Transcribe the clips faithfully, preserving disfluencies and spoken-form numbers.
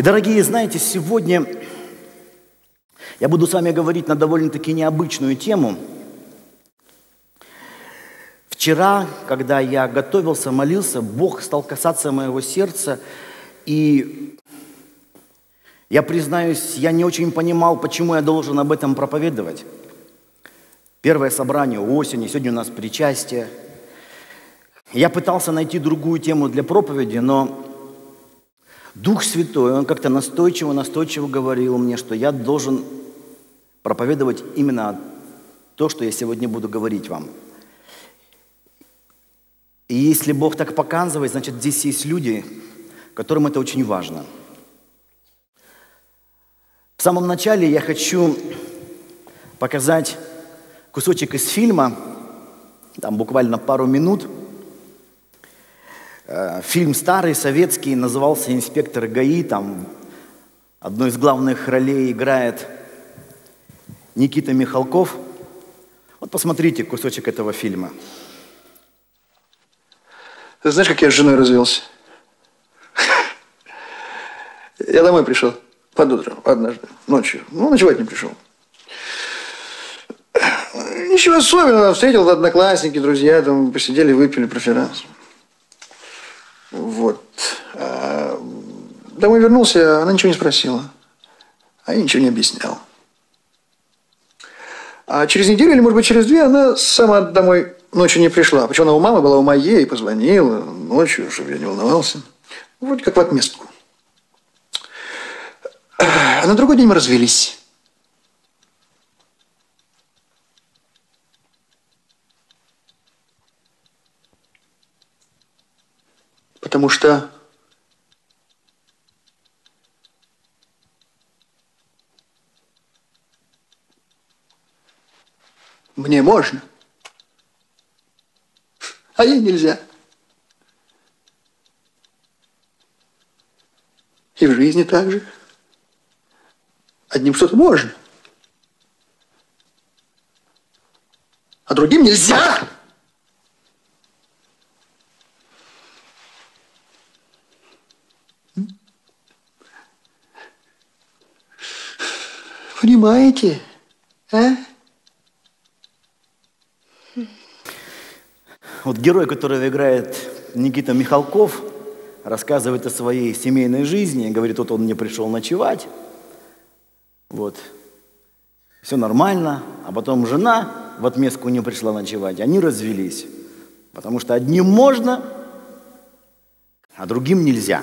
Дорогие, знаете, сегодня я буду с вами говорить на довольно-таки необычную тему. Вчера, когда я готовился, молился, Бог стал касаться моего сердца, и я признаюсь, я не очень понимал, почему я должен об этом проповедовать. Первое собрание осени, сегодня у нас причастие. Я пытался найти другую тему для проповеди, но Дух Святой, Он как-то настойчиво-настойчиво говорил мне, что я должен проповедовать именно то, что я сегодня буду говорить вам. И если Бог так показывает, значит, здесь есть люди, которым это очень важно. В самом начале я хочу показать кусочек из фильма, там буквально пару минут. Фильм старый, советский, назывался «Инспектор ГАИ». Там одну из главных ролей играет Никита Михалков. Вот посмотрите кусочек этого фильма. Ты знаешь, как я с женой развелся? Я домой пришел под утро однажды, ночью. Ну, ночевать не пришел. Ничего особенного. Встретил одноклассники, друзья, там посидели, выпили проферанс. Вот. А домой вернулся, она ничего не спросила. А я ничего не объяснял. А через неделю, или, может быть, через две, она сама домой ночью не пришла. Причем она у мамы была у моей, позвонила ночью, чтобы я не волновался. Вроде как в отместку. А на другой день мы развелись. Потому что мне можно, а ей нельзя. И в жизни так же. Одним что-то можно, а другим нельзя. Понимаете, а? Вот герой, которого играет Никита Михалков, рассказывает о своей семейной жизни, говорит, вот он мне пришел ночевать, вот, все нормально, а потом жена в отместку не пришла ночевать, они развелись, потому что одним можно, а другим нельзя.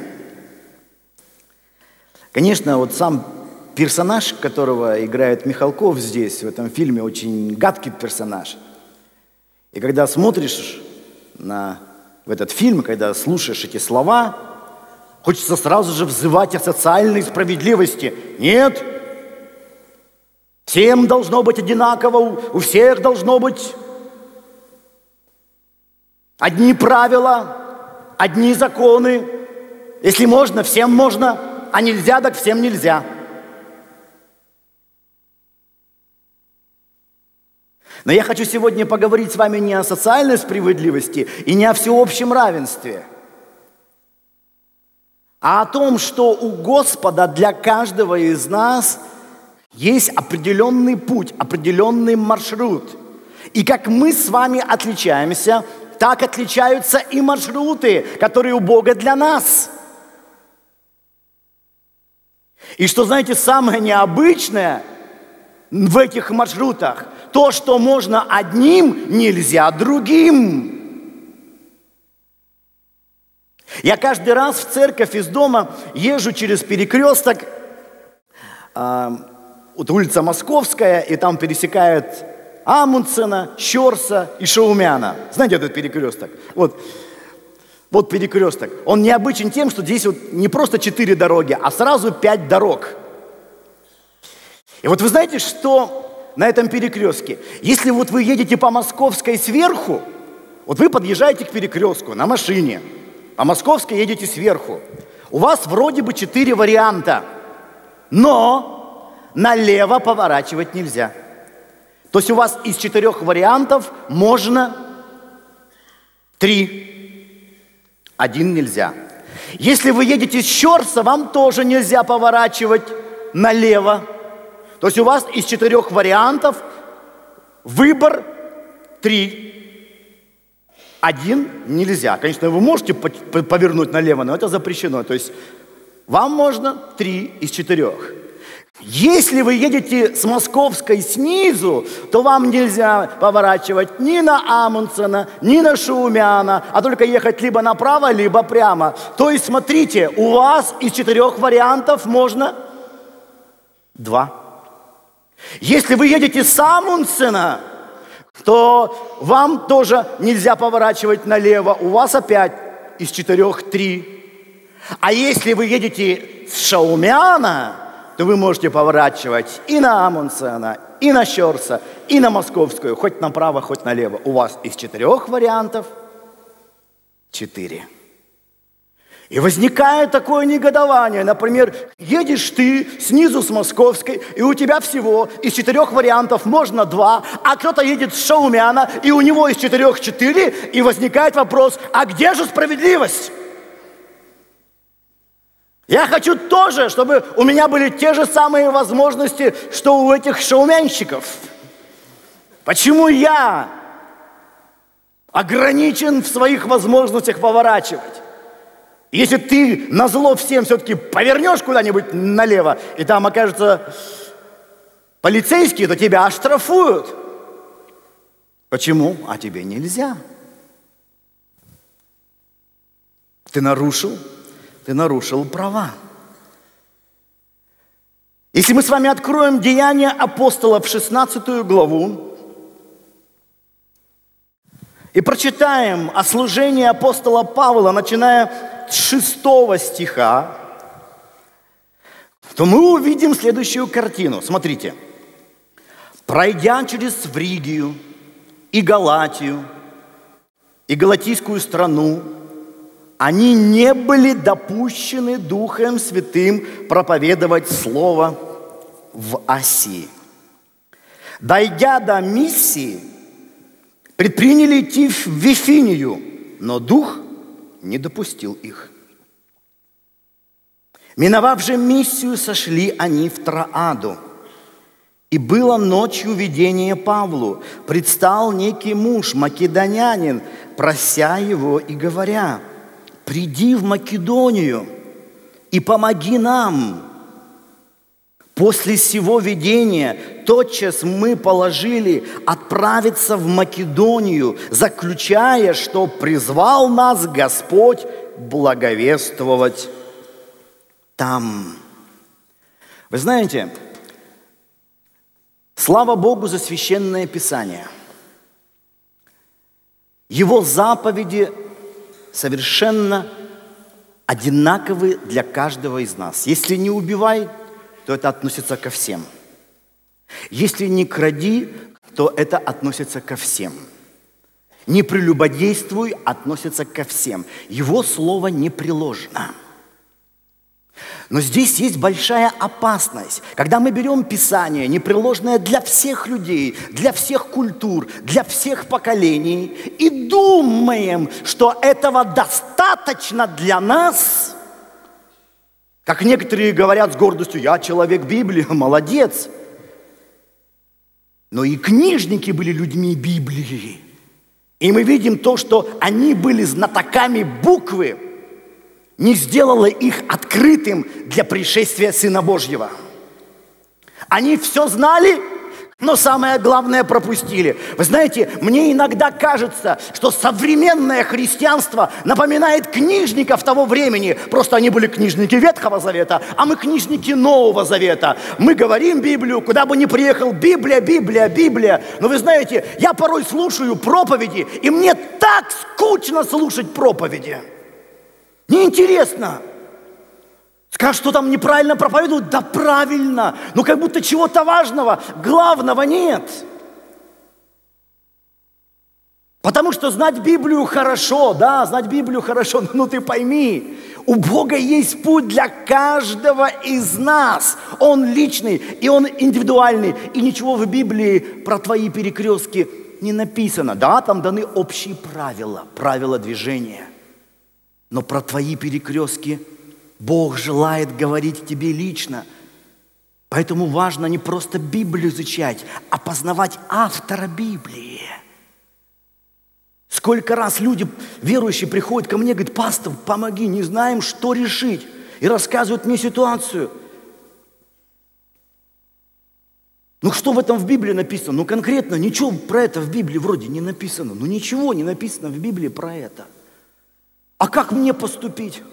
Конечно, вот сам персонаж, которого играет Михалков здесь, в этом фильме, очень гадкий персонаж. И когда смотришь на, в этот фильм, когда слушаешь эти слова, хочется сразу же взывать о социальной справедливости. Нет! Всем должно быть одинаково, у, у всех должно быть одни правила, одни законы. Если можно, всем можно, а нельзя, так всем нельзя. Но я хочу сегодня поговорить с вами не о социальной справедливости и не о всеобщем равенстве, а о том, что у Господа для каждого из нас есть определенный путь, определенный маршрут. И как мы с вами отличаемся, так отличаются и маршруты, которые у Бога для нас. И что, знаете, самое необычное в этих маршрутах, то, что можно одним, нельзя другим. Я каждый раз в церковь из дома езжу через перекресток, э, вот улица Московская, и там пересекает Амундсена, Щорса и Шаумяна. Знаете этот перекресток? Вот, вот перекресток. Он необычен тем, что здесь вот не просто четыре дороги, а сразу пять дорог. И вот вы знаете, что на этом перекрестке, если вот вы едете по Московской сверху, вот вы подъезжаете к перекрестку на машине, по Московской едете сверху, у вас вроде бы четыре варианта, но налево поворачивать нельзя. То есть у вас из четырех вариантов можно три, один нельзя. Если вы едете с Щорса, вам тоже нельзя поворачивать налево. То есть у вас из четырех вариантов выбор три. Один нельзя. Конечно, вы можете повернуть налево, но это запрещено. То есть вам можно три из четырех. Если вы едете с Московской снизу, то вам нельзя поворачивать ни на Амундсена, ни на Шаумяна, а только ехать либо направо, либо прямо. То есть, смотрите, у вас из четырех вариантов можно два. Если вы едете с Амундсена, то вам тоже нельзя поворачивать налево. У вас опять из четырех три. А если вы едете с Шаумяна, то вы можете поворачивать и на Амундсена, и на Щорса, и на Московскую, хоть направо, хоть налево. У вас из четырех вариантов четыре. И возникает такое негодование. Например, едешь ты снизу с Московской, и у тебя всего из четырех вариантов можно два, а кто-то едет с Шаумяна, и у него из четырех четыре, и возникает вопрос, а где же справедливость? Я хочу тоже, чтобы у меня были те же самые возможности, что у этих шаумянщиков. Почему я ограничен в своих возможностях поворачивать? Если ты назло всем все-таки повернешь куда-нибудь налево, и там окажется полицейские, то тебя оштрафуют. Почему? А тебе нельзя. Ты нарушил. Ты нарушил права. Если мы с вами откроем Деяния апостолов, шестнадцатую главу, и прочитаем о служении апостола Павла, начиная с шестого стиха, то мы увидим следующую картину. Смотрите. «Пройдя через Фригию и Галатию, и Галатийскую страну, они не были допущены Духом Святым проповедовать Слово в Асии. Дойдя до Миссии, предприняли идти в Вифинию, но Дух не допустил их. Миновав же Миссию, сошли они в Троаду. И было ночью видение Павлу. Предстал некий муж, македонянин, прося его и говоря: «Приди в Македонию и помоги нам». После сего видения тотчас мы положили отправиться в Македонию, заключая, что призвал нас Господь благовествовать там. Вы знаете, слава Богу за Священное Писание. Его заповеди совершенно одинаковы для каждого из нас. Если не убивай, то это относится ко всем. Если не кради, то это относится ко всем. Не прелюбодействуй, относится ко всем. Его слово непреложно. Но здесь есть большая опасность. Когда мы берем Писание, непреложное для всех людей, для всех культур, для всех поколений, и думаем, что этого достаточно для нас, как некоторые говорят с гордостью: я человек Библии, молодец. Но и книжники были людьми Библии. И мы видим то, что они были знатоками буквы, не сделало их открытым для пришествия Сына Божьего. Они все знали, но самое главное пропустили. Вы знаете, мне иногда кажется, что современное христианство напоминает книжников того времени. Просто они были книжники Ветхого Завета, а мы книжники Нового Завета. Мы говорим Библию, куда бы ни приехал: Библия, Библия, Библия. Но вы знаете, я порой слушаю проповеди, и мне так скучно слушать проповеди. Неинтересно. Скажешь, что там неправильно проповедуют? Да правильно. Но как будто чего-то важного, главного нет. Потому что знать Библию хорошо, да, знать Библию хорошо, но ты пойми, у Бога есть путь для каждого из нас. Он личный, и он индивидуальный. И ничего в Библии про твои перекрестки не написано. Да, там даны общие правила, правила движения. Но про твои перекрестки Бог желает говорить тебе лично. Поэтому важно не просто Библию изучать, а познавать автора Библии. Сколько раз люди, верующие, приходят ко мне и говорят: пастор, помоги, не знаем, что решить. И рассказывают мне ситуацию. Ну что в этом в Библии написано? Ну конкретно ничего про это в Библии вроде не написано. Ну ничего не написано в Библии про это. А как мне поступить?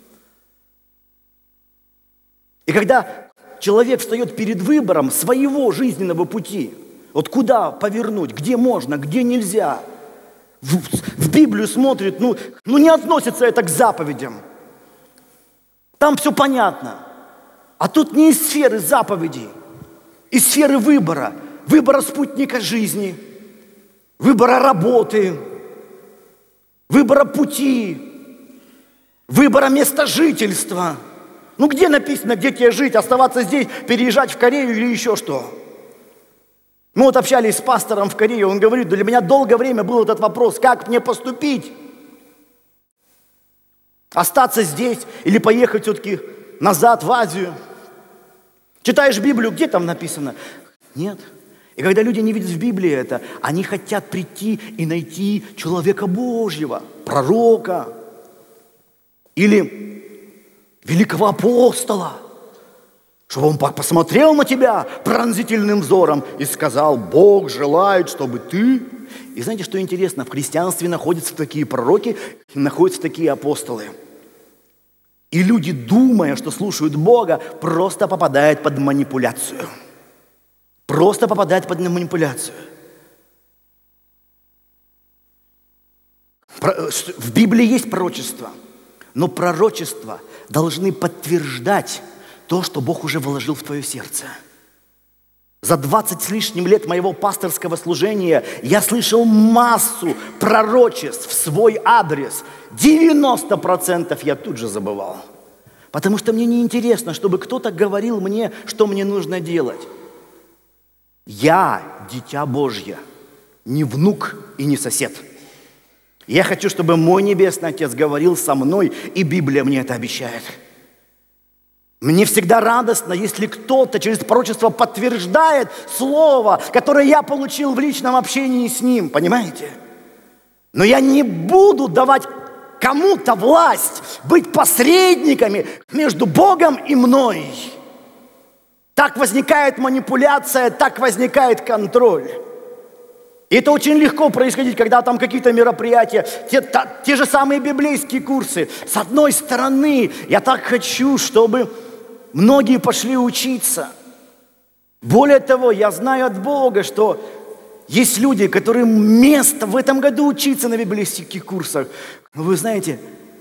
И когда человек встает перед выбором своего жизненного пути, вот куда повернуть, где можно, где нельзя, в, в Библию смотрит, ну, ну не относится это к заповедям. Там все понятно. А тут не из сферы заповедей, из сферы выбора, выбора спутника жизни, выбора работы, выбора пути, выбора места жительства. Ну где написано, где тебе жить, оставаться здесь, переезжать в Корею или еще что? Мы вот общались с пастором в Корее, он говорит: для меня долгое время был этот вопрос, как мне поступить? Остаться здесь или поехать все-таки назад в Азию? Читаешь Библию, где там написано? Нет. И когда люди не видят в Библии это, они хотят прийти и найти человека Божьего, пророка или великого апостола, чтобы он посмотрел на тебя пронзительным взором и сказал: Бог желает, чтобы ты... И знаете, что интересно? В христианстве находятся такие пророки, находятся такие апостолы. И люди, думая, что слушают Бога, просто попадают под манипуляцию. Просто попадают под манипуляцию. В Библии есть пророчество, но пророчества должны подтверждать то, что Бог уже вложил в твое сердце. За двадцать с лишним лет моего пасторского служения я слышал массу пророчеств в свой адрес. девяносто процентов я тут же забывал. Потому что мне не интересно, чтобы кто-то говорил мне, что мне нужно делать. Я дитя Божье, не внук и не сосед. Я хочу, чтобы мой Небесный Отец говорил со мной, и Библия мне это обещает. Мне всегда радостно, если кто-то через пророчество подтверждает слово, которое я получил в личном общении с ним, понимаете? Но я не буду давать кому-то власть быть посредниками между Богом и мной. Так возникает манипуляция, так возникает контроль. И это очень легко происходить, когда там какие-то мероприятия, те, та, те же самые библейские курсы. С одной стороны, я так хочу, чтобы многие пошли учиться. Более того, я знаю от Бога, что есть люди, которым место в этом году учиться на библейских курсах. Но вы знаете,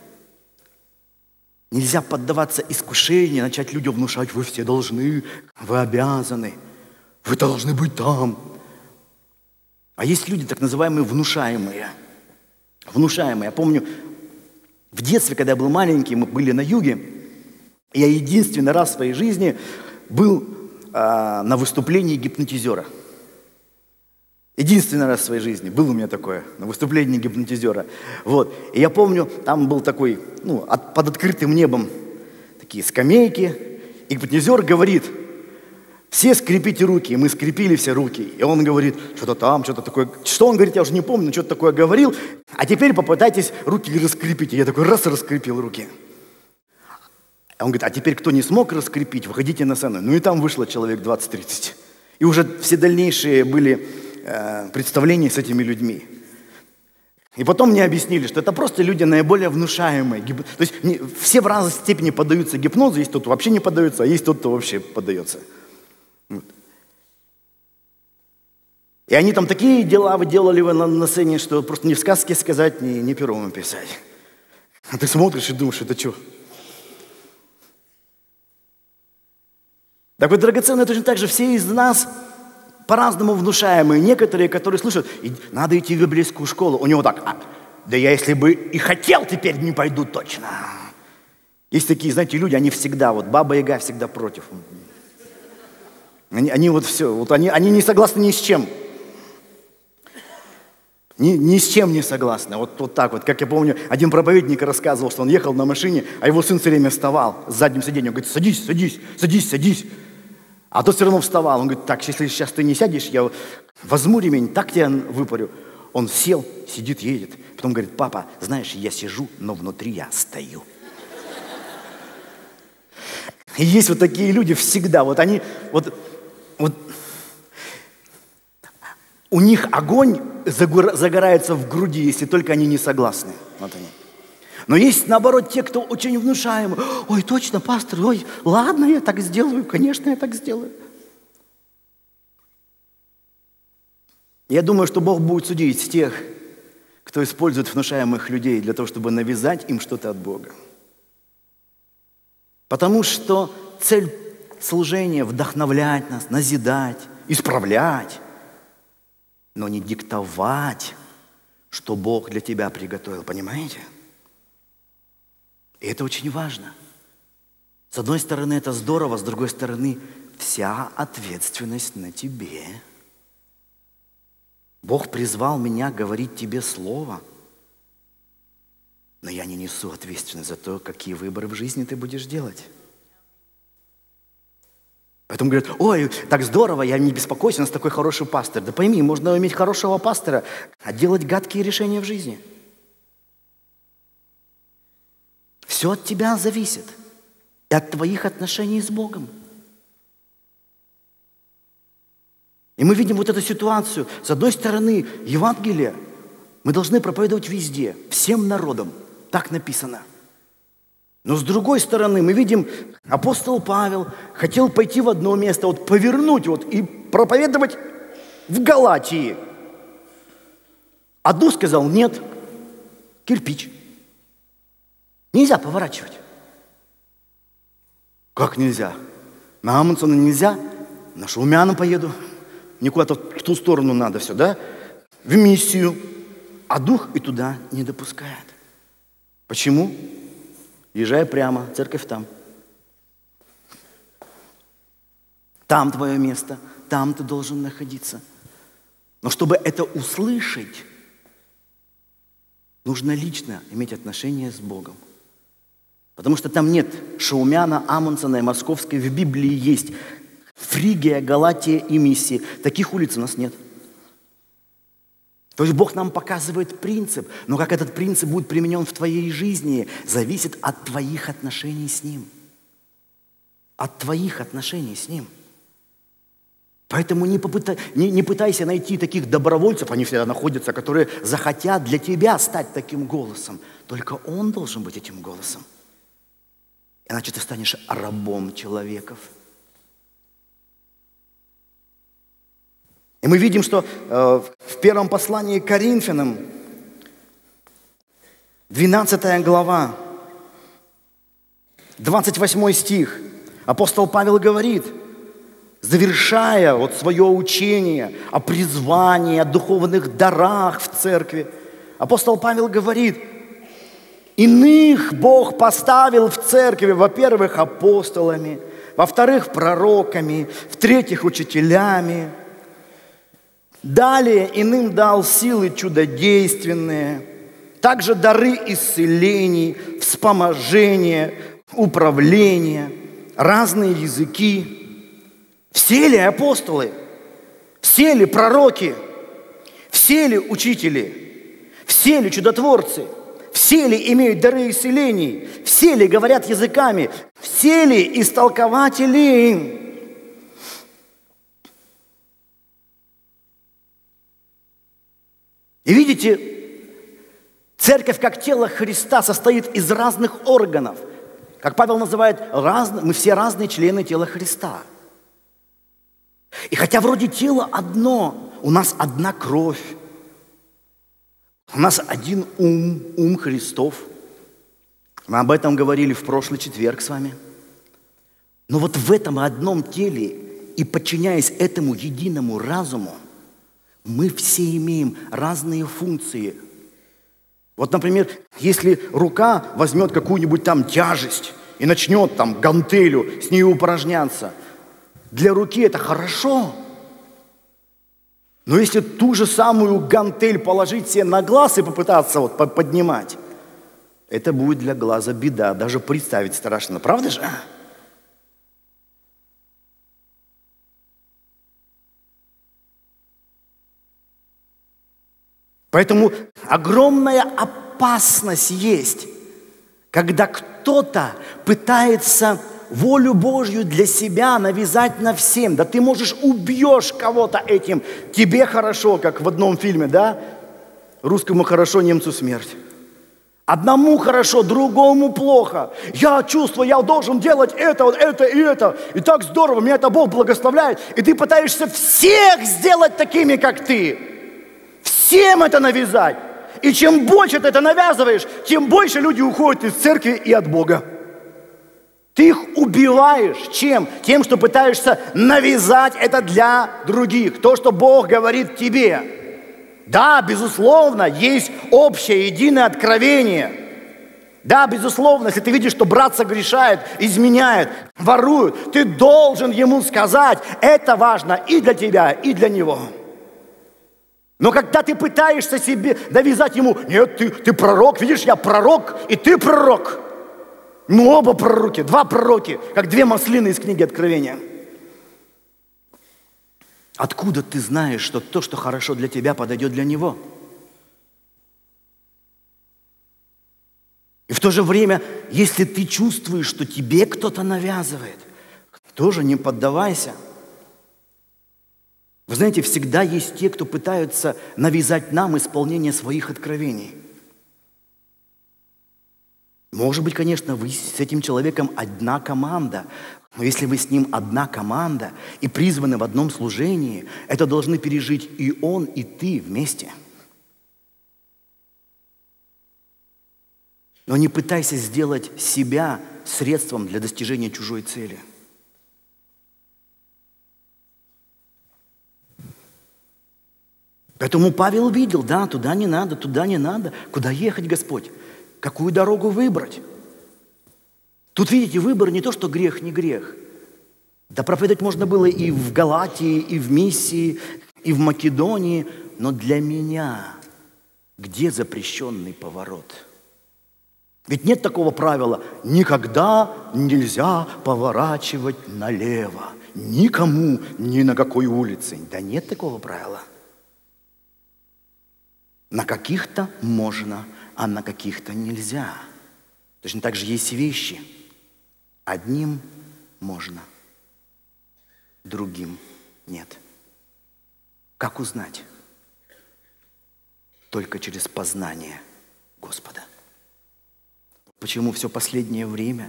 нельзя поддаваться искушению, начать людям внушать: вы все должны, вы обязаны, вы должны быть там. А есть люди, так называемые внушаемые. Внушаемые. Я помню, в детстве, когда я был маленький, мы были на юге, я единственный раз в своей жизни был а, на выступлении гипнотизера. Единственный раз в своей жизни был у меня такое, на выступлении гипнотизера. Вот. И я помню, там был такой, ну, от, под открытым небом такие скамейки, и гипнотизер говорит: все скрепите руки. И мы скрепили все руки. И он говорит: что-то там, что-то такое. Что он говорит, я уже не помню, но что-то такое говорил. А теперь попытайтесь руки раскрепить. И я такой раз раскрепил руки. А он говорит: а теперь кто не смог раскрепить, выходите на сцену. Ну и там вышло человек двадцать-тридцать. И уже все дальнейшие были э, представления с этими людьми. И потом мне объяснили, что это просто люди наиболее внушаемые. То есть не, все в разной степени поддаются гипнозу. Есть тот, кто вообще не поддается, а есть тот, кто вообще поддается. Вот. И они там такие дела выделали на, на сцене, что просто ни в сказке сказать, ни, ни пером написать. А ты смотришь и думаешь: это что? Так вот, драгоценные, точно так же все из нас по-разному внушаемые. Некоторые, которые слышат: надо идти в библейскую школу. У него так: а, да я если бы и хотел, теперь не пойду точно. Есть такие, знаете, люди, они всегда, вот Баба-Яга всегда против. Они, они вот все, вот они, они не согласны ни с чем. Ни, ни с чем не согласны. Вот, вот так вот. Как я помню, один проповедник рассказывал, что он ехал на машине, а его сын все время вставал с задним сиденьем. Он говорит, садись, садись, садись, садись. А тот все равно вставал. Он говорит, так, если сейчас ты не сядешь, я возьму ремень, так тебя выпарю. Он сел, сидит, едет. Потом говорит, папа, знаешь, я сижу, но внутри я стою. И есть вот такие люди всегда. Вот они, вот, вот у них огонь загорается в груди, если только они не согласны. Вот они. Но есть, наоборот, те, кто очень внушаемы. Ой, точно, пастор, ой, ладно, я так сделаю, конечно, я так сделаю. Я думаю, что Бог будет судить тех, кто использует внушаемых людей для того, чтобы навязать им что-то от Бога. Потому что цель служения – вдохновлять нас, назидать, исправлять, но не диктовать, что Бог для тебя приготовил, понимаете? И это очень важно. С одной стороны, это здорово, с другой стороны, вся ответственность на тебе. Бог призвал меня говорить тебе слово, но я не несу ответственность за то, какие выборы в жизни ты будешь делать. Поэтому говорят, ой, так здорово, я не беспокойся, у нас такой хороший пастор. Да пойми, можно иметь хорошего пастора, а делать гадкие решения в жизни. Все от тебя зависит. И от твоих отношений с Богом. И мы видим вот эту ситуацию. С одной стороны, Евангелие мы должны проповедовать везде, всем народам. Так написано. Но с другой стороны, мы видим, апостол Павел хотел пойти в одно место, вот повернуть вот, и проповедовать в Галатии. А Дух сказал, нет, кирпич. Нельзя поворачивать. Как нельзя? На Амундсена нельзя, на Шаумяна поеду. Мне куда-то в ту сторону надо все, да? В миссию. А Дух и туда не допускает. Почему? Езжай прямо, церковь там. Там твое место, там ты должен находиться. Но чтобы это услышать, нужно лично иметь отношение с Богом. Потому что там нет Шаумяна, Амундсена и Московской. В Библии есть Фригия, Галатия и Миссия. Таких улиц у нас нет. То есть Бог нам показывает принцип, но как этот принцип будет применен в твоей жизни, зависит от твоих отношений с Ним. От твоих отношений с Ним. Поэтому не, попытай, не, не пытайся найти таких добровольцев, они всегда находятся, которые захотят для тебя стать таким голосом. Только Он должен быть этим голосом. Иначе ты станешь рабом человеков. И мы видим, что э, в первом послании к Коринфянам, двенадцатая глава, двадцать восьмой стих, апостол Павел говорит, завершая вот свое учение о призвании, о духовных дарах в церкви, апостол Павел говорит, иных Бог поставил в церкви, во-первых, апостолами, во-вторых, пророками, в-третьих, учителями. Далее иным дал силы чудодейственные, также дары исцелений, вспоможения, управления, разные языки. Все ли апостолы? Все ли пророки? Все ли учители? Все ли чудотворцы? Все ли имеют дары исцелений? Все ли говорят языками? Все ли истолкователи? И видите, церковь как тело Христа состоит из разных органов. Как Павел называет, разные, мы все разные члены тела Христа. И хотя вроде тело одно, у нас одна кровь, у нас один ум, ум Христов. Мы об этом говорили в прошлый четверг с вами. Но вот в этом одном теле и подчиняясь этому единому разуму, мы все имеем разные функции. Вот, например, если рука возьмет какую-нибудь там тяжесть и начнет там гантелью с ней упражняться, для руки это хорошо. Но если ту же самую гантель положить себе на глаз и попытаться вот поднимать, это будет для глаза беда, даже представить страшно, правда же? Поэтому огромная опасность есть, когда кто-то пытается волю Божью для себя навязать на всем. Да ты, можешь, убьешь кого-то этим. Тебе хорошо, как в одном фильме, да? Русскому хорошо, немцу смерть. Одному хорошо, другому плохо. Я чувствую, я должен делать это, вот это и это. И так здорово, меня это Бог благословляет. И ты пытаешься всех сделать такими, как ты. Всем это навязать. И чем больше ты это навязываешь, тем больше люди уходят из церкви и от Бога. Ты их убиваешь. Чем? Тем, что пытаешься навязать это для других. То, что Бог говорит тебе. Да, безусловно, есть общее, единое откровение. Да, безусловно, если ты видишь, что брат согрешает, изменяет, ворует, ты должен ему сказать, это важно и для тебя, и для него. Но когда ты пытаешься себе навязать ему, нет, ты, ты пророк, видишь, я пророк, и ты пророк. Мы оба пророки, два пророки, как две маслины из книги Откровения. Откуда ты знаешь, что то, что хорошо для тебя, подойдет для него? И в то же время, если ты чувствуешь, что тебе кто-то навязывает, тоже не поддавайся. Вы знаете, всегда есть те, кто пытаются навязать нам исполнение своих откровений. Может быть, конечно, вы с этим человеком одна команда, но если вы с ним одна команда и призваны в одном служении, это должны пережить и он, и ты вместе. Но не пытайся сделать себя средством для достижения чужой цели. Поэтому Павел видел, да, туда не надо, туда не надо. Куда ехать, Господь? Какую дорогу выбрать? Тут, видите, выбор не то, что грех, не грех. Да проповедовать можно было и в Галатии, и в Миссии, и в Македонии. Но для меня где запрещенный поворот? Ведь нет такого правила, никогда нельзя поворачивать налево. Никому, ни на какой улице. Да нет такого правила. На каких-то можно, а на каких-то нельзя. Точно так же есть вещи. Одним можно, другим нет. Как узнать? Только через познание Господа. Почему все последнее время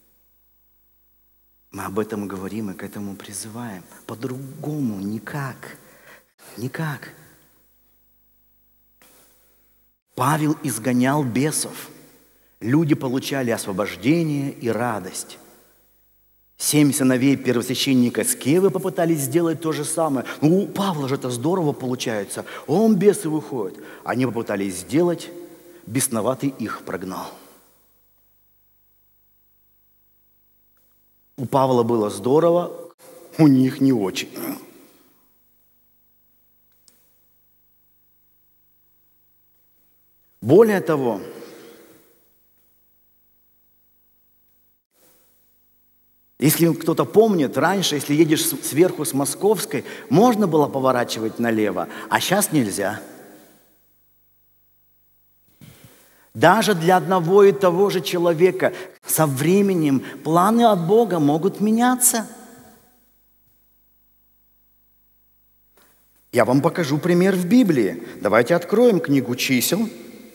мы об этом говорим и к этому призываем? По-другому никак. Никак. Павел изгонял бесов. Люди получали освобождение и радость. Семь сыновей первосвященника Скевы попытались сделать то же самое. Ну, у Павла же это здорово получается. Он бесы выходит. Они попытались сделать, бесноватый их прогнал. У Павла было здорово, у них не очень. Более того, если кто-то помнит, раньше, если едешь сверху с Московской, можно было поворачивать налево, а сейчас нельзя. Даже для одного и того же человека со временем планы от Бога могут меняться. Я вам покажу пример в Библии. Давайте откроем книгу Чисел.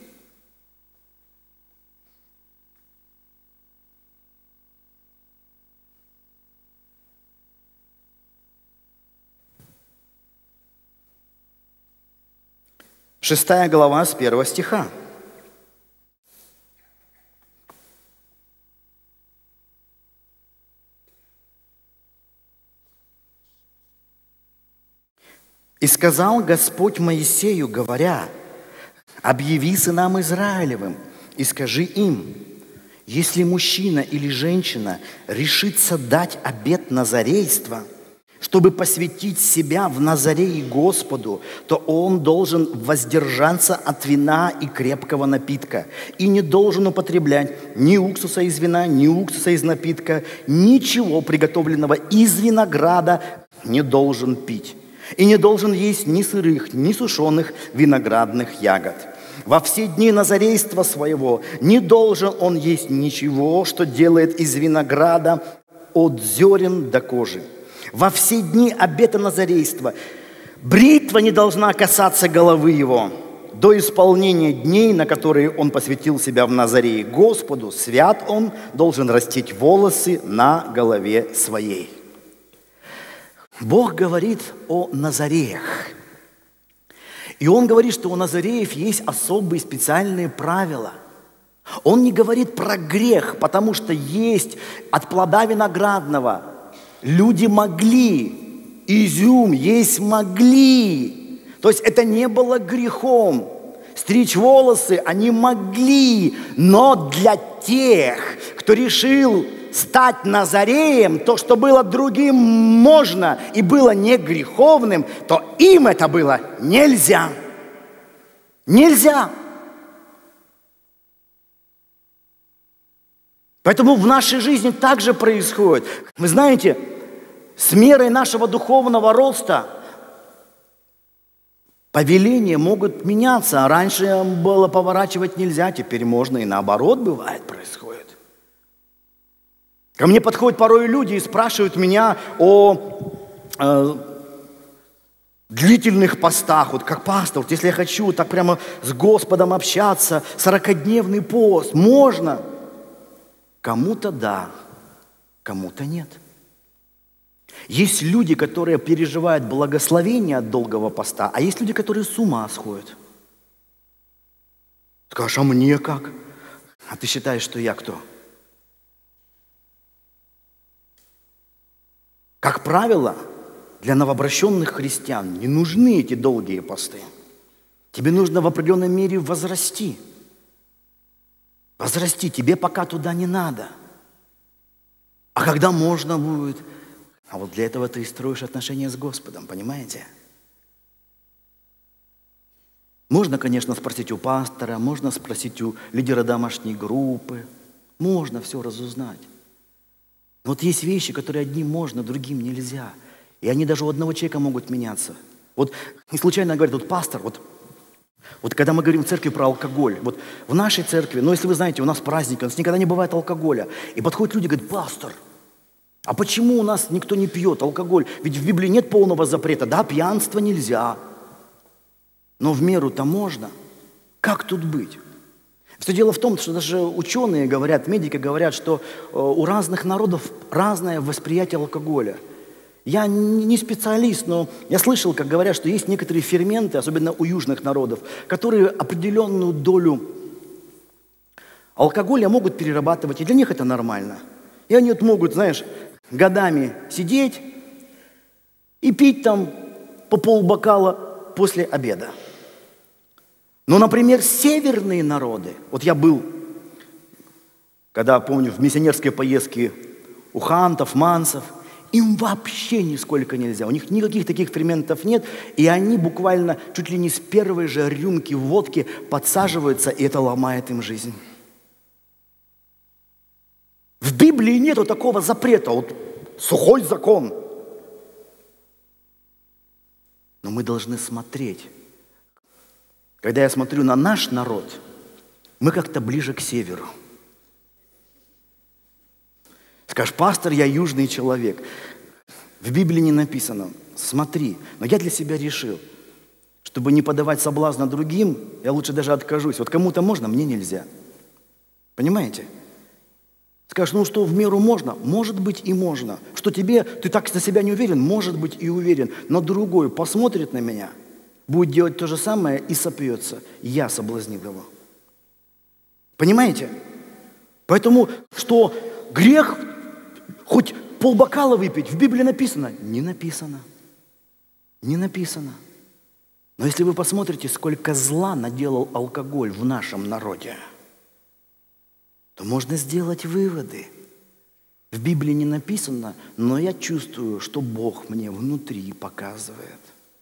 Шестая глава с первого стиха. «И сказал Господь Моисею, говоря, объяви сынам Израилевым и скажи им, если мужчина или женщина решится дать обет назарейства, чтобы посвятить себя в Назарее Господу, то он должен воздержаться от вина и крепкого напитка и не должен употреблять ни уксуса из вина, ни уксуса из напитка, ничего приготовленного из винограда не должен пить. И не должен есть ни сырых, ни сушеных виноградных ягод. Во все дни назарейства своего не должен он есть ничего, что делает из винограда от зерен до кожи. Во все дни обета назарейства бритва не должна касаться головы его. До исполнения дней, на которые он посвятил себя в Назарее Господу, свят он, должен растить волосы на голове своей. Бог говорит о назареях. И Он говорит, что у назареев есть особые специальные правила. Он не говорит про грех, потому что есть от плода виноградного. Люди могли, изюм есть могли. То есть это не было грехом. Стричь волосы они могли, но для тех, кто решил стать назареем, то, что было другим можно и было не греховным, то им это было нельзя. Нельзя. Поэтому в нашей жизни так же происходит. Вы знаете, с мерой нашего духовного роста повеления могут меняться. Раньше было поворачивать нельзя, теперь можно, и наоборот бывает, происходит. Ко мне подходят порой люди и спрашивают меня о э, длительных постах. Вот как пастор, вот если я хочу так прямо с Господом общаться, сорокадневный пост, можно? Кому-то да, кому-то нет. Есть люди, которые переживают благословение от долгого поста, а есть люди, которые с ума сходят. Скажешь, а мне как? А ты считаешь, что я кто? Как правило, для новообращенных христиан не нужны эти долгие посты. Тебе нужно в определенной мере возрасти. Возрасти, тебе пока туда не надо. А когда можно будет? А вот для этого ты и строишь отношения с Господом, понимаете? Можно, конечно, спросить у пастора, можно спросить у лидера домашней группы. Можно все разузнать. Но вот есть вещи, которые одним можно, другим нельзя. И они даже у одного человека могут меняться. Вот не случайно говорят, вот пастор, вот, вот когда мы говорим в церкви про алкоголь, вот в нашей церкви, ну если вы знаете, у нас праздник, у нас никогда не бывает алкоголя. И подходят люди и говорят, пастор, а почему у нас никто не пьет алкоголь? Ведь в Библии нет полного запрета. Да, пьянство нельзя, но в меру-то можно. Как тут быть? Все дело в том, что даже ученые говорят, медики говорят, что у разных народов разное восприятие алкоголя. Я не специалист, но я слышал, как говорят, что есть некоторые ферменты, особенно у южных народов, которые определенную долю алкоголя могут перерабатывать, и для них это нормально. И они вот могут, знаешь, годами сидеть и пить там по полбокала после обеда. Но, например, северные народы, вот я был, когда, помню, в миссионерской поездке у хантов, мансов, им вообще нисколько нельзя, у них никаких таких ферментов нет, и они буквально чуть ли не с первой же рюмки водки подсаживаются, и это ломает им жизнь. В Библии нету такого запрета, вот сухой закон. Но мы должны смотреть. Когда я смотрю на наш народ, мы как-то ближе к северу. Скажешь, пастор, я южный человек. В Библии не написано, смотри, но я для себя решил, чтобы не подавать соблазна другим, я лучше даже откажусь. Вот кому-то можно, мне нельзя. Понимаете? Скажешь, ну что, в меру можно? Может быть и можно. Что тебе, ты так на себя не уверен? Может быть и уверен. Но другой посмотрит на меня, будет делать то же самое и сопьется. Я соблазнил его. Понимаете? Поэтому, что грех хоть полбокала выпить, в Библии написано? Не написано. Не написано. Но если вы посмотрите, сколько зла наделал алкоголь в нашем народе, то можно сделать выводы. В Библии не написано, но я чувствую, что Бог мне внутри показывает.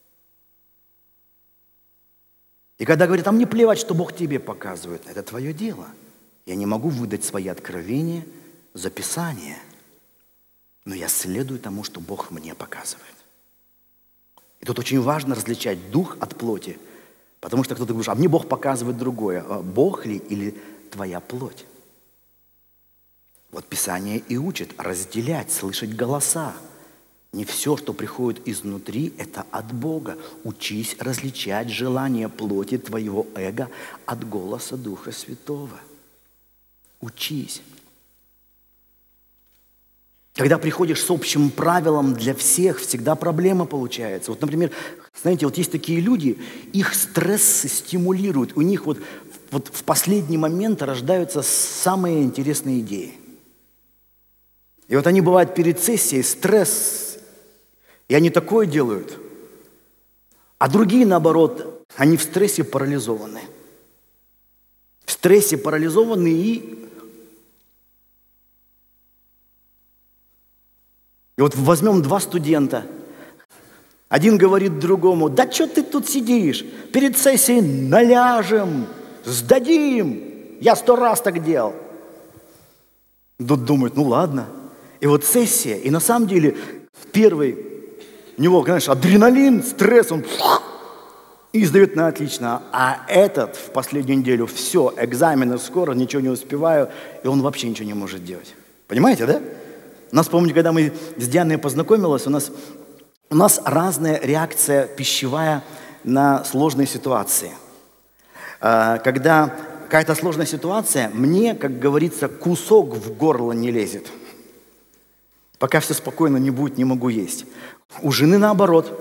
И когда говорят, а мне плевать, что Бог тебе показывает, это твое дело. Я не могу выдать свои откровения за Писание, но я следую тому, что Бог мне показывает. И тут очень важно различать дух от плоти, потому что кто-то говорит, а мне Бог показывает другое. Бог ли или твоя плоть? Вот Писание и учит разделять, слышать голоса. Не все, что приходит изнутри, это от Бога. Учись различать желание плоти твоего эго от голоса Духа Святого. Учись. Когда приходишь с общим правилом для всех, всегда проблема получается. Вот, например, знаете, вот есть такие люди, их стресс стимулирует, у них вот, вот в последний момент рождаются самые интересные идеи. И вот они бывают перед сессией, стресс, и они такое делают. А другие, наоборот, они в стрессе парализованы. В стрессе парализованы и... И вот возьмем два студента. Один говорит другому, да что ты тут сидишь? Перед сессией наляжем, сдадим. Я сто раз так делал. Тут думает, ну ладно. И вот сессия, и на самом деле первый... У него, конечно, адреналин, стресс, он и сдает на отлично. А этот в последнюю неделю, все, экзамены скоро, ничего не успеваю, и он вообще ничего не может делать. Понимаете, да? У нас, помните, когда мы с Дианой познакомились, у нас, у нас разная реакция пищевая на сложные ситуации. Когда какая-то сложная ситуация, мне, как говорится, кусок в горло не лезет. Пока все спокойно не будет, не могу есть. У жены наоборот.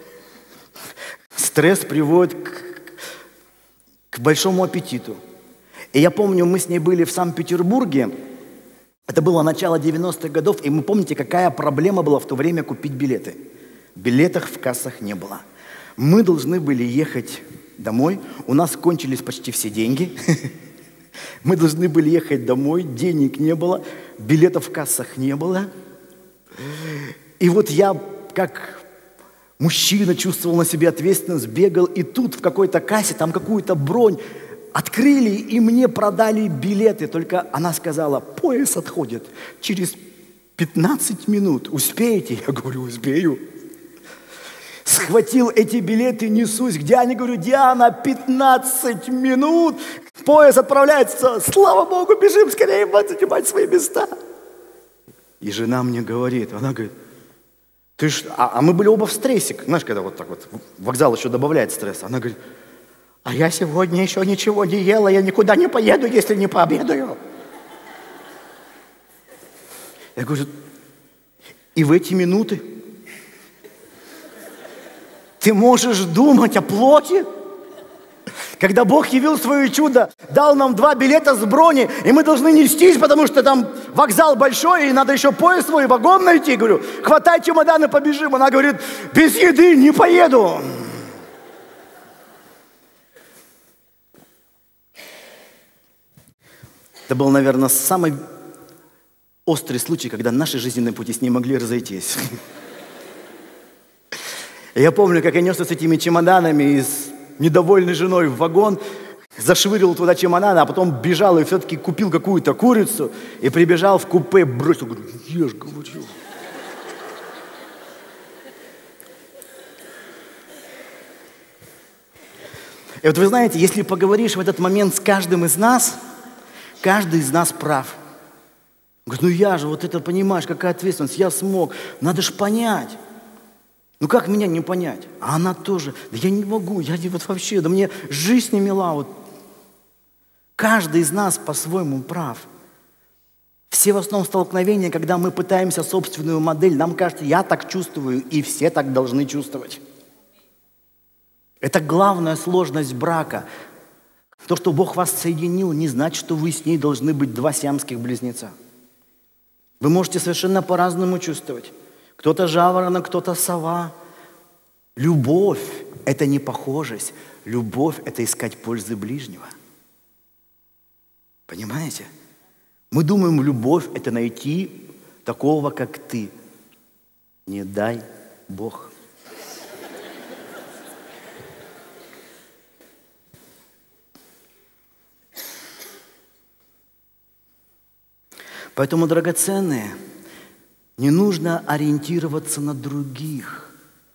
Стресс приводит к, к большому аппетиту. И я помню, мы с ней были в Санкт-Петербурге. Это было начало девяностых годов. И вы помните, какая проблема была в то время купить билеты? Билетов в кассах не было. Мы должны были ехать домой. У нас кончились почти все деньги. Мы должны были ехать домой. Денег не было. Билетов в кассах не было. И вот я, как мужчина, чувствовал на себе ответственность, бегал, и тут в какой-то кассе, там какую-то бронь открыли, и мне продали билеты. Только она сказала, поезд отходит через пятнадцать минут. Успеете? Я говорю, успею. Схватил эти билеты, несусь к Диане, говорю, Диана, пятнадцать минут, поезд отправляется, слава Богу, бежим скорее занимать свои места. И жена мне говорит, она говорит, ты ж... а, а мы были оба в стрессе, знаешь, когда вот так вот, вокзал еще добавляет стресс. Она говорит, а я сегодня еще ничего не ела, я никуда не поеду, если не пообедаю. Я говорю, и в эти минуты ты можешь думать о плоти? Когда Бог явил свое чудо, дал нам два билета с брони, и мы должны нестись, потому что там вокзал большой, и надо еще поезд свой, вагон найти. Говорю, хватай чемоданы, побежим. Она говорит, без еды не поеду. Это был, наверное, самый острый случай, когда наши жизненные пути с ней могли разойтись. Я помню, как я несся с этими чемоданами и с недовольной женой в вагон, зашвырил туда чемоданы, а потом бежал и все-таки купил какую-то курицу и прибежал в купе, бросил, говорю, ешь, говорю. И вот вы знаете, если поговоришь в этот момент с каждым из нас, каждый из нас прав. Говорит, ну я же, вот это понимаешь, какая ответственность, я смог, надо же понять. Ну как меня не понять? А она тоже. Да я не могу, я вот вообще, да мне жизнь не мила. Вот. Каждый из нас по-своему прав. Все в основном столкновения, когда мы пытаемся собственную модель, нам кажется, я так чувствую, и все так должны чувствовать. Это главная сложность брака. То, что Бог вас соединил, не значит, что вы с ней должны быть два сиамских близнеца. Вы можете совершенно по-разному чувствовать. Кто-то жаворонок, кто-то сова. Любовь – это не похожесть. Любовь – это искать пользы ближнего. Понимаете? Мы думаем, любовь – это найти такого, как ты. Не дай Бог. Поэтому, драгоценные, не нужно ориентироваться на других.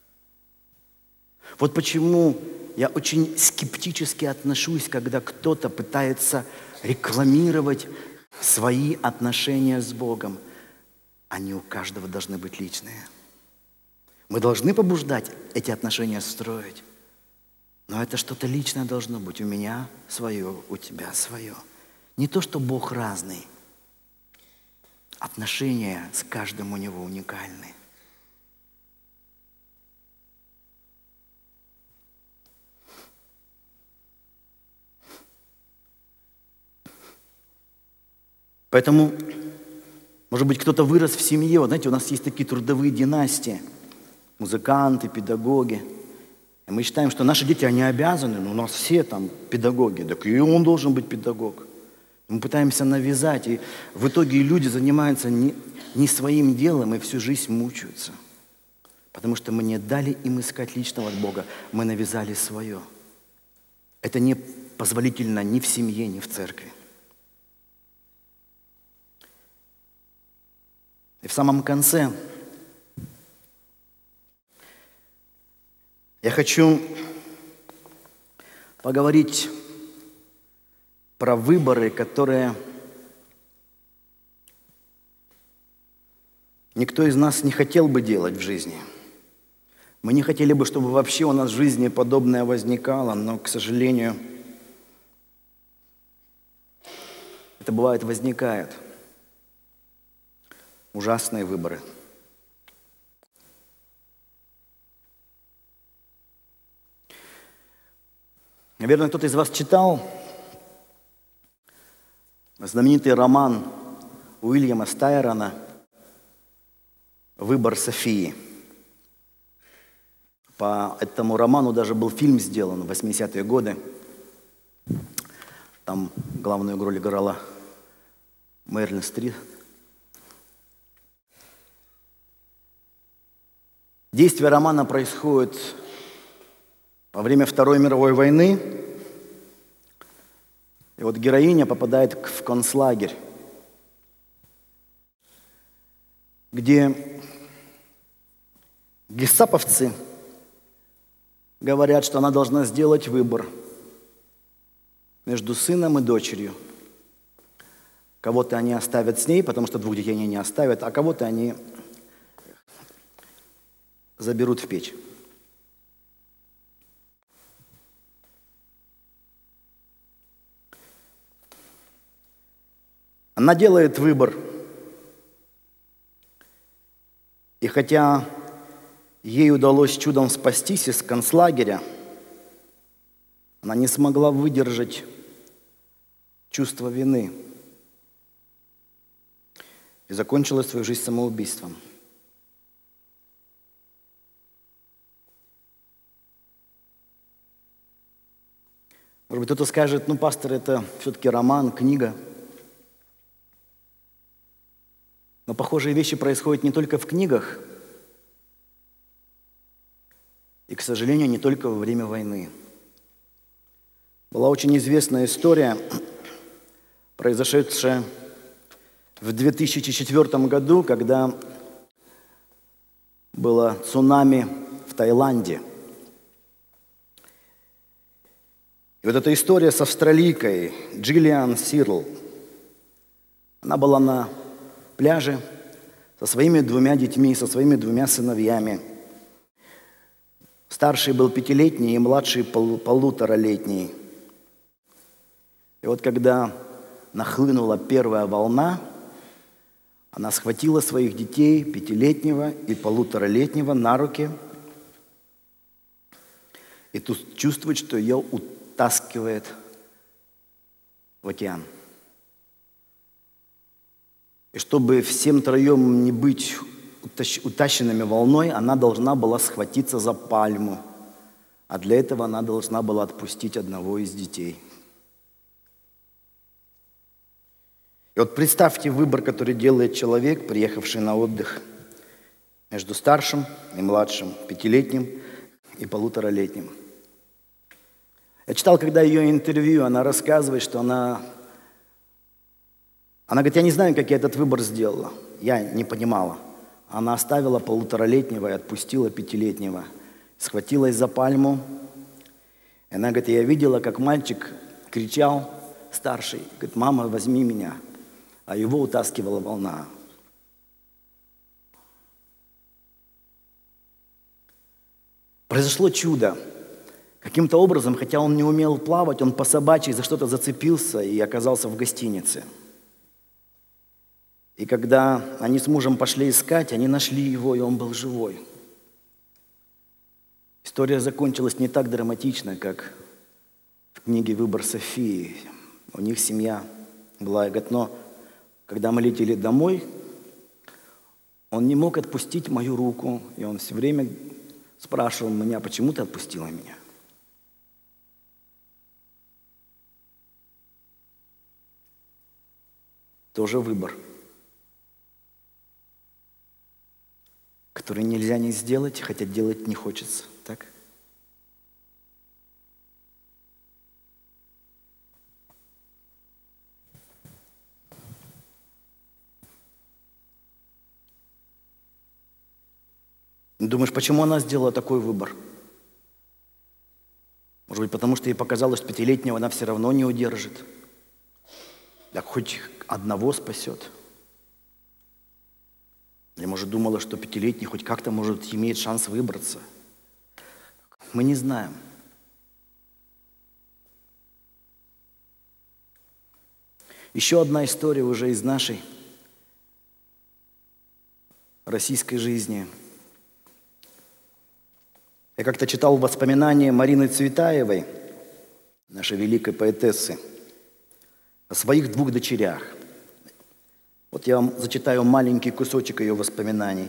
Вот почему я очень скептически отношусь, когда кто-то пытается рекламировать свои отношения с Богом. Они у каждого должны быть личные. Мы должны побуждать эти отношения строить. Но это что-то личное должно быть. У меня свое, у тебя свое. Не то, что Бог разный. Отношения с каждым у него уникальны. Поэтому, может быть, кто-то вырос в семье. Вот знаете, у нас есть такие трудовые династии. Музыканты, педагоги. И мы считаем, что наши дети, они обязаны. Но у нас все там педагоги. Так и он должен быть педагог. Мы пытаемся навязать. И в итоге люди занимаются не, не своим делом и всю жизнь мучаются. Потому что мы не дали им искать личного от Бога. Мы навязали свое. Это не позволительно ни в семье, ни в церкви. И в самом конце я хочу поговорить про выборы, которые никто из нас не хотел бы делать в жизни. Мы не хотели бы, чтобы вообще у нас в жизни подобное возникало, но, к сожалению, это бывает, возникает. Ужасные выборы. Наверное, кто-то из вас читал знаменитый роман Уильяма Стайрона «Выбор Софии». По этому роману даже был фильм сделан в восьмидесятые годы. Там главную роль играла Мэрил Стрип. Действие романа происходит во время Второй мировой войны. И вот героиня попадает в концлагерь, где гестаповцы говорят, что она должна сделать выбор между сыном и дочерью. Кого-то они оставят с ней, потому что двух детей они не оставят, а кого-то они заберут в печь. Она делает выбор. И хотя ей удалось чудом спастись из концлагеря, она не смогла выдержать чувство вины и закончила свою жизнь самоубийством. Может быть, кто-то скажет, ну, пастор, это все-таки роман, книга. Но похожие вещи происходят не только в книгах, и, к сожалению, не только во время войны. Была очень известная история, произошедшая в две тысячи четвёртом году, когда было цунами в Таиланде. И вот эта история с австралийкой Джиллиан Сирл, она была на пляже со своими двумя детьми, со своими двумя сыновьями. Старший был пятилетний и младший пол- полуторалетний. И вот когда нахлынула первая волна, она схватила своих детей, пятилетнего и полуторалетнего, на руки и тут чувствует, что ее утаскивает в океан. И чтобы всем троем не быть утащенными волной, она должна была схватиться за пальму. А для этого она должна была отпустить одного из детей. И вот представьте выбор, который делает человек, приехавший на отдых между старшим и младшим, пятилетним и полуторалетним. Я читал, когда ее интервью, она рассказывает, что она... Она говорит, я не знаю, как я этот выбор сделала. Я не понимала. Она оставила полуторалетнего и отпустила пятилетнего. Схватилась за пальму. И она говорит, я видела, как мальчик кричал, старший, говорит, мама, возьми меня. А его утаскивала волна. Произошло чудо. Каким-то образом, хотя он не умел плавать, он по собачьи за что-то зацепился и оказался в гостинице. И когда они с мужем пошли искать, они нашли его, и он был живой. История закончилась не так драматично, как в книге «Выбор Софии». У них семья была, и говорит, но когда мы летели домой, он не мог отпустить мою руку, и он все время спрашивал меня, почему ты отпустила меня? Тоже выбор, который нельзя не сделать, хотя делать не хочется, так? Думаешь, почему она сделала такой выбор? Может быть, потому что ей показалось, что пятилетнего она все равно не удержит. Так хоть одного спасет. Или, может, думала, что пятилетний хоть как-то, может, имеет шанс выбраться. Мы не знаем. Еще одна история уже из нашей российской жизни. Я как-то читал воспоминания Марины Цветаевой, нашей великой поэтессы, о своих двух дочерях. Вот я вам зачитаю маленький кусочек ее воспоминаний.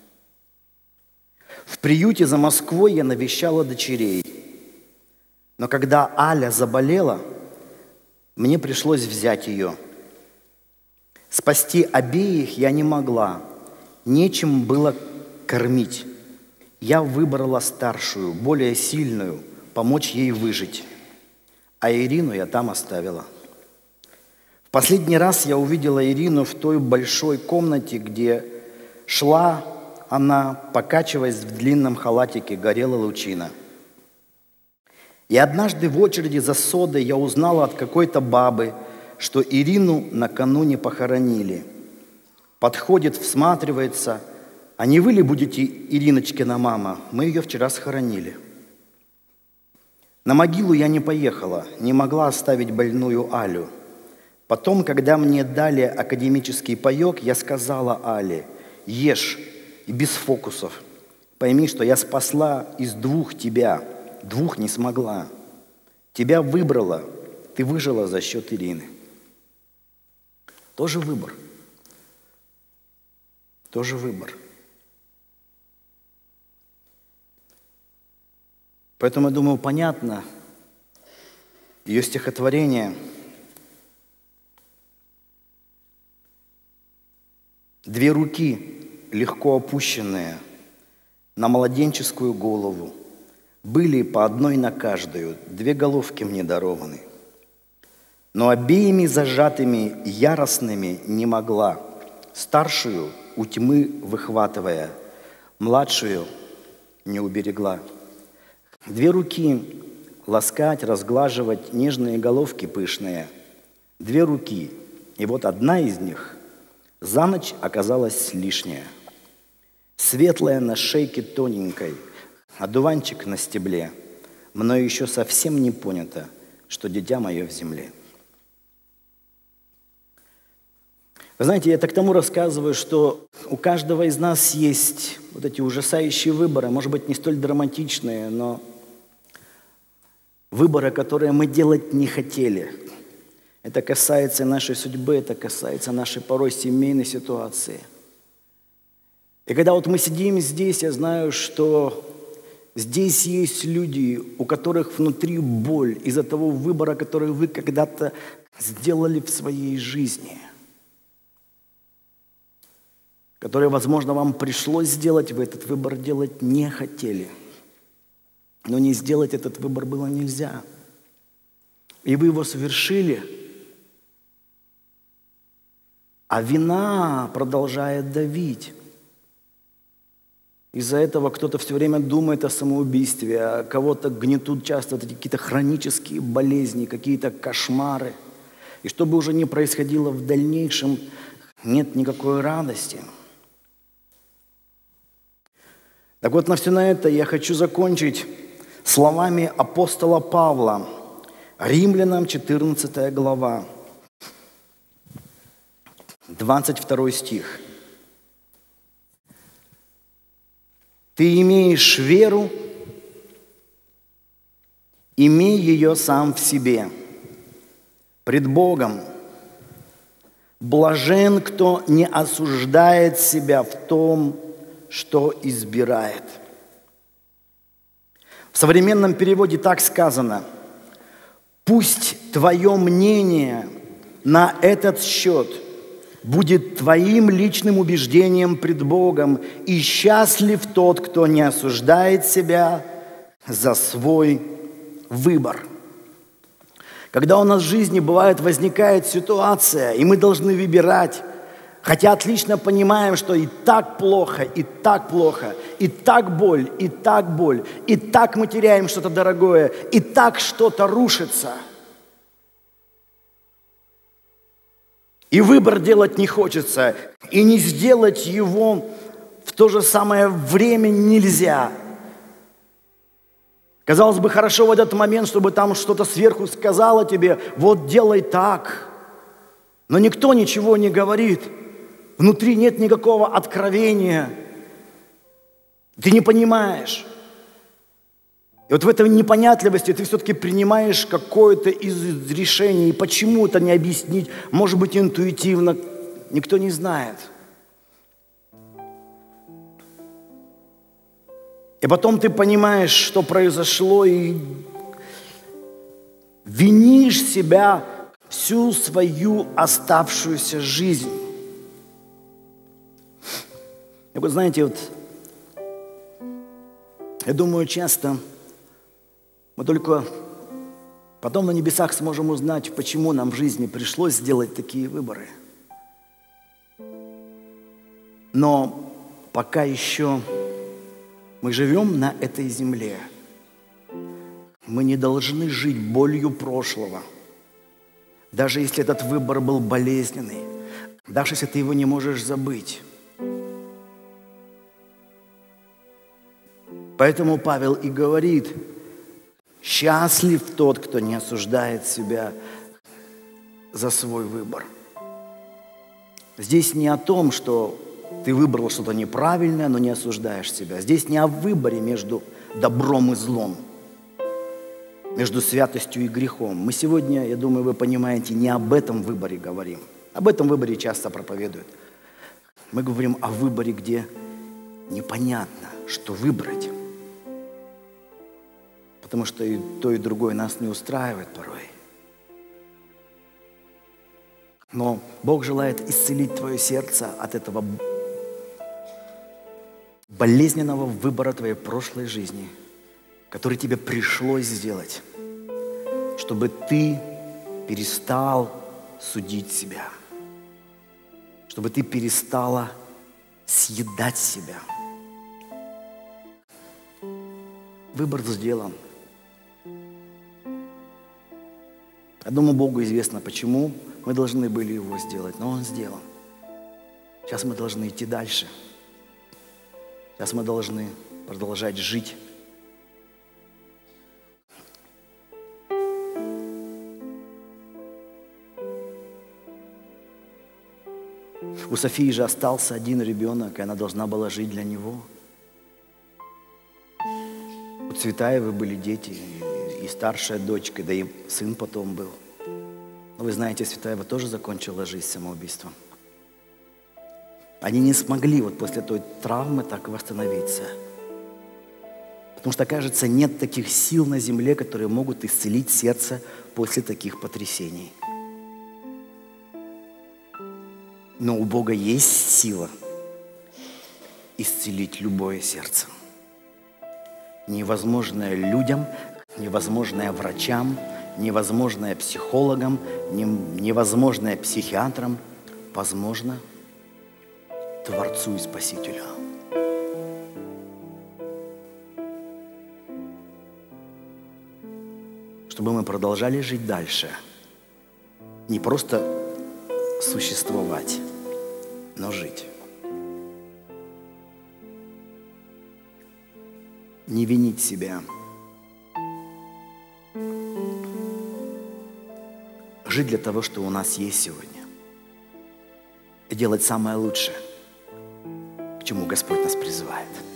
«В приюте за Москвой я навещала дочерей, но когда Аля заболела, мне пришлось взять ее. Спасти обеих я не могла, нечем было кормить. Я выбрала старшую, более сильную, помочь ей выжить. А Ирину я там оставила. В последний раз я увидела Ирину в той большой комнате, где шла она, покачиваясь в длинном халатике, горела лучина. И однажды в очереди за содой я узнала от какой-то бабы, что Ирину накануне похоронили. Подходит, всматривается. А не вы ли будете Ириночкина мама? Мы ее вчера схоронили. На могилу я не поехала, не могла оставить больную Алю. Потом, когда мне дали академический паёк, я сказала Але, ешь и без фокусов. Пойми, что я спасла из двух тебя, двух не смогла. Тебя выбрала, ты выжила за счет Ирины. Тоже выбор. Тоже выбор. Поэтому, я думаю, понятно ее стихотворение. Две руки, легко опущенные на младенческую голову, были по одной на каждую, две головки мне дарованы. Но обеими зажатыми яростными не могла, старшую у тьмы выхватывая, младшую не уберегла. Две руки ласкать, разглаживать нежные головки пышные. Две руки, и вот одна из них за ночь оказалась лишняя. Светлая на шейке тоненькой, одуванчик на стебле. Мною еще совсем не понято, что дитя мое в земле. Вы знаете, я так тому рассказываю, что у каждого из нас есть вот эти ужасающие выборы, может быть, не столь драматичные, но выборы, которые мы делать не хотели. Это касается нашей судьбы, это касается нашей порой семейной ситуации. И когда вот мы сидим здесь, я знаю, что здесь есть люди, у которых внутри боль из-за того выбора, который вы когда-то сделали в своей жизни. которые, возможно, вам пришлось сделать, вы этот выбор делать не хотели. Но не сделать этот выбор было нельзя. И вы его совершили, а вина продолжает давить. Из-за этого кто-то все время думает о самоубийстве, а кого-то гнетут часто вот эти какие-то хронические болезни, какие-то кошмары. И что бы уже ни происходило в дальнейшем, нет никакой радости. Так вот, на все на это я хочу закончить словами апостола Павла, Римлянам четырнадцатая глава, двадцать второй стих. «Ты имеешь веру, имей ее сам в себе, пред Богом. Блажен, кто не осуждает себя в том, что избирает». В современном переводе так сказано: «Пусть твое мнение на этот счет будет твоим личным убеждением пред Богом, и счастлив тот, кто не осуждает себя за свой выбор». Когда у нас в жизни бывает, возникает ситуация, и мы должны выбирать, хотя отлично понимаем, что и так плохо, и так плохо, и так боль, и так боль, и так мы теряем что-то дорогое, и так что-то рушится. И выбор делать не хочется, и не сделать его в то же самое время нельзя. Казалось бы, хорошо в этот момент, чтобы там что-то сверху сказало тебе: вот делай так. Но никто ничего не говорит. Внутри нет никакого откровения. Ты не понимаешь. И вот в этой непонятливости ты все-таки принимаешь какое-то из решений. И почему это не объяснить? Может быть, интуитивно. Никто не знает. И потом ты понимаешь, что произошло, и винишь себя всю свою оставшуюся жизнь. И вот знаете, вот я думаю, часто мы только потом на небесах сможем узнать, почему нам в жизни пришлось сделать такие выборы. Но пока еще мы живем на этой земле, мы не должны жить болью прошлого. Даже если этот выбор был болезненный, даже если ты его не можешь забыть. Поэтому Павел и говорит: счастлив тот, кто не осуждает себя за свой выбор. Здесь не о том, что ты выбрал что-то неправильное, но не осуждаешь себя. Здесь не о выборе между добром и злом, между святостью и грехом. Мы сегодня, я думаю, вы понимаете, не об этом выборе говорим. Об этом выборе часто проповедуют. Мы говорим о выборе, где непонятно, что выбрать. Потому что и то, и другое нас не устраивает порой. Но Бог желает исцелить твое сердце от этого болезненного выбора твоей прошлой жизни, который тебе пришлось сделать, чтобы ты перестал судить себя, чтобы ты перестала съедать себя. Выбор сделан. Я думаю, Богу известно, почему мы должны были его сделать, но Он сделан. Сейчас мы должны идти дальше. Сейчас мы должны продолжать жить. У Софии же остался один ребенок, и она должна была жить для него. У Цветаевой были дети, и старшая дочка, да и сын потом был. Но вы знаете, Цветаева тоже закончила жизнь самоубийством. Они не смогли вот после той травмы так восстановиться. Потому что, кажется, нет таких сил на земле, которые могут исцелить сердце после таких потрясений. Но у Бога есть сила исцелить любое сердце. Невозможное людям, невозможное врачам, невозможное психологам, невозможное психиатрам, возможно Творцу и Спасителю. Чтобы мы продолжали жить дальше, не просто существовать, но жить. Не винить себя. Жить для того, что у нас есть сегодня. И делать самое лучшее, к чему Господь нас призывает.